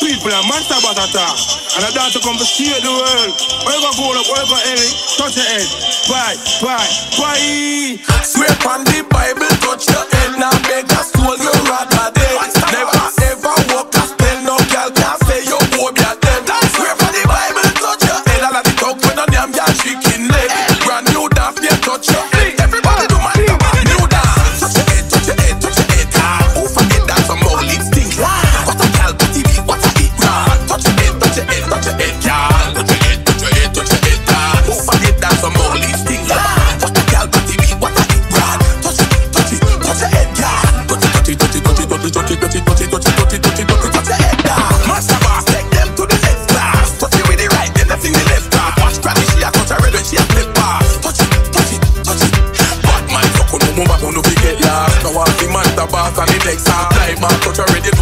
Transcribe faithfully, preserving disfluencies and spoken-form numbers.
sweet for the monster batata. And I dance to come to see the world. Where you gonna go up, where you gonna Ellie? Touch your head. Bye, bye, bye. Swear on the Bible, touch your head. Now beg a soul, you rather dead. Never ever walk a spell, no girl can say you go be a dead. Swear on the Bible, touch your head. All of the talk when on damn girl chicken leg. Brand new dance, yeah, touch your head. Everybody do my new dance. Touch your head, touch your head, touch your head. Who forget that some more lipstick? What a girl, what T V, what a hit. Touch your head, touch your head, touch your head, girl. Touch your head, touch your head, touch your head. Who forget that some more lipstick? What a girl, what T V, what a hit. Touch it, touch it, touch your head, girl. Touch it, touch it, touch it, touch it, touch it, touch it, touch it, touch it, touch it, touch it, touch it, touch your head, girl. Master boss, take them to the next class. Touch it with the right, then left in the left class. Watch granny, she a touch her red when she a flip pass. Touch it, touch it, touch it. Bad man, so no move up, no forget last. Now I see master boss and the next half. Time man, touch her red.